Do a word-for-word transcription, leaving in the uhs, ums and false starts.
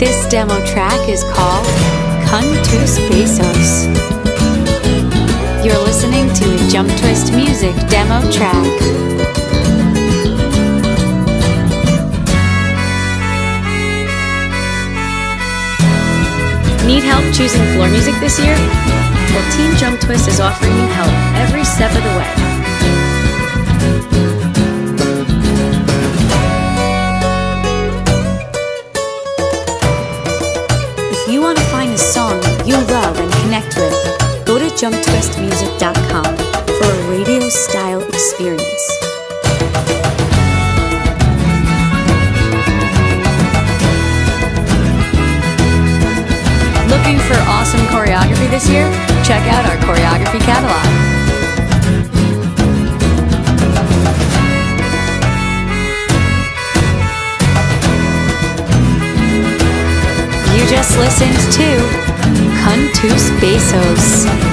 This demo track is called Jumptwist Besos. You're listening to a Jumptwist music demo track. Need help choosing floor music this year? Well, Team Jumptwist is offering you help every step of the way. If you want to find a song you love and connect with, go to jumptwist music dot com for a radio-style experience. Looking for awesome choreography this year? Check out our choreography catalog. You just listened to Jumptwist Besos.